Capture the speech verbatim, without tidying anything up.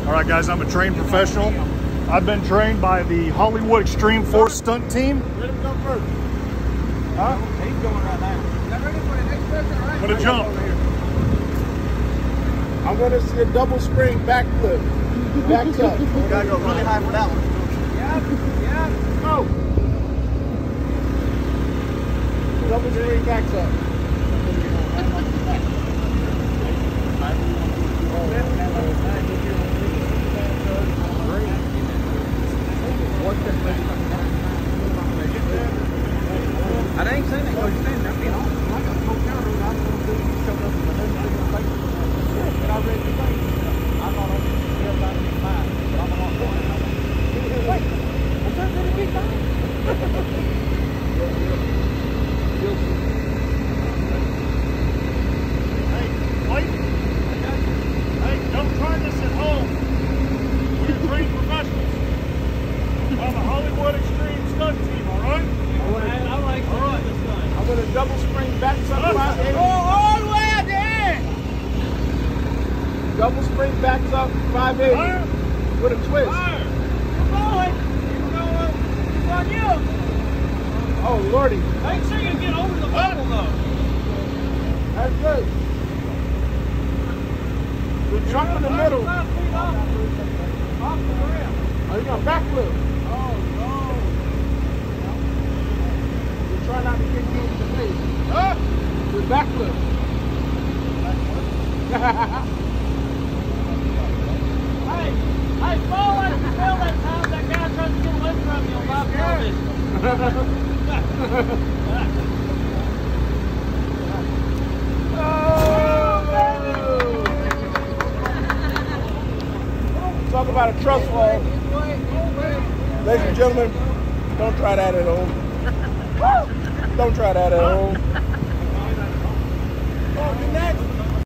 All right, guys, I'm a trained professional. I've been trained by the Hollywood Xtreme Force Stunt team. Let him go first. Huh? He's going right now. Y'all ready for the next person, right? I'm gonna jump. I'm gonna see a double spring backflip. Backs up. You gotta go really high for that one. Yeah, yeah. Go. Double spring backs up. I ain't saying that because you're saying that. You know, like a whole counter, I was going to do showed up in my name, and I read the thing. I thought I was everybody be fine, but I'm on point. Wait, I'm trying to be fine. Hey, wait. Hey, don't try this at home. We're trained professionals. I'm a Hollywood Xtreme Stunt team, all right? I like all right. I'm going to double spring back up five eighty. Oh, all the way out there! Double spring backs up five eighty Fire. with a twist. Fire. Keep going. Keep going. Keep on you. Oh, Lordy. Make sure you get over the bubble, though. That's good. The jump in the middle. Five feet off. Off the rim. Oh, you got backflip. Oh, no. You try not to get you in the face. Huh? With backflip. Hey, hey, fall like you fell that time. That guy tried to get away from you on live television. Talk about a trust fall. Ladies and gentlemen, don't try that at home. Don't try that at home.